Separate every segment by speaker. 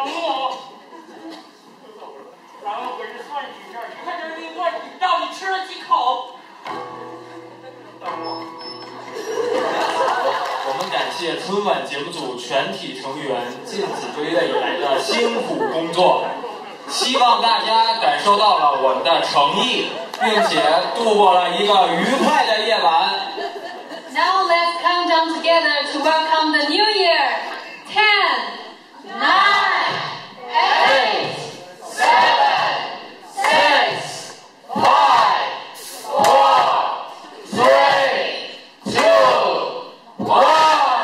Speaker 1: 等我。然后给这算计一下，你看这一问，你到底吃了几口？等我。我们感谢春晚节目组全体成员尽己追类以来的辛苦工作，希望大家感受到了我们的诚意，并且度过了一个愉快的夜晚。
Speaker 2: Now let's count down together to welcome the new year. 10, 9, 8, 7, 6, 5, 4, 3, 2, 1.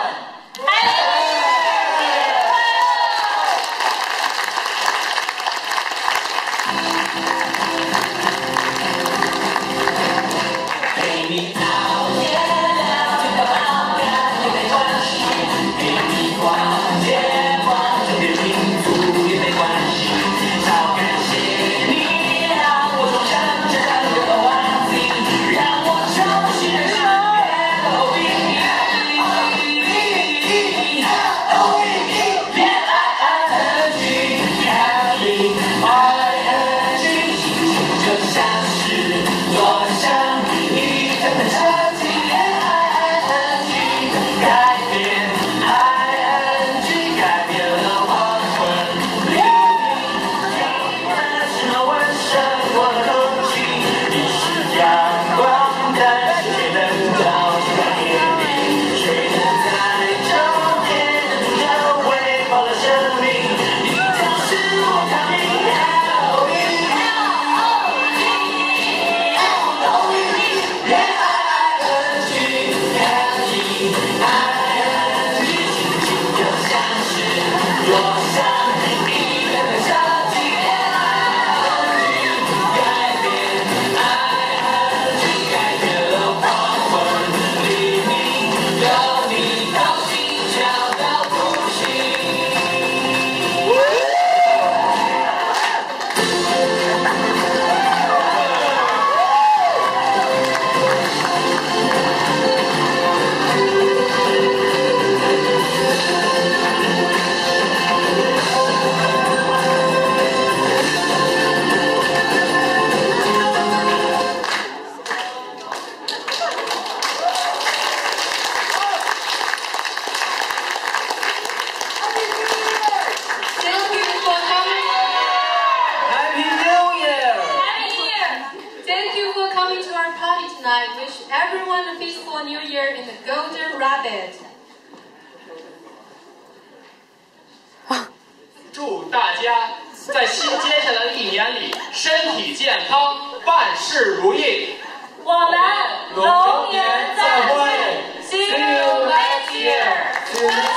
Speaker 2: Wish everyone a peaceful New Year in the Golden Rabbit.
Speaker 1: 祝大家在新接下来的一年里身体健康，万事如意。
Speaker 2: 我们龙年再会 ，See you next year.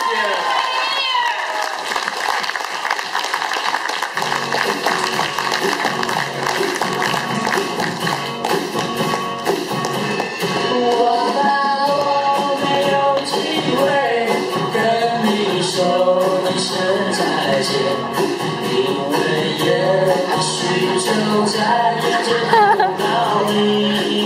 Speaker 3: 因为也许就在眼前看到你。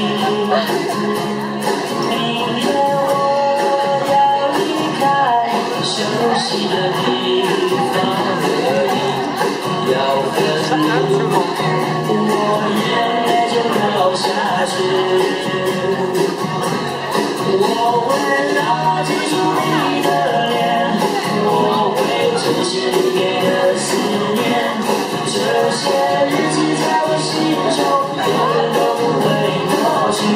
Speaker 3: 明天我要离开熟悉的地方和你，要分路，我眼泪就流下去。我会牢记住你的脸，我会珍惜你给的思念，这些日子在我心中永远都不会抹去。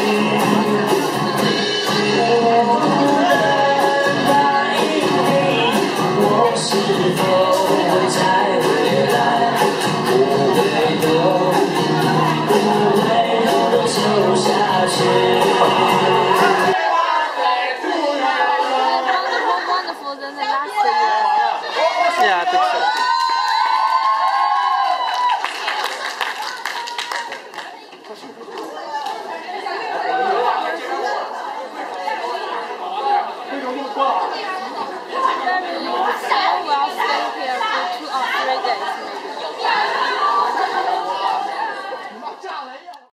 Speaker 3: 我不能答应你，我是否会再回来，不回头，不回头的走下去。
Speaker 4: Yeah, I think so.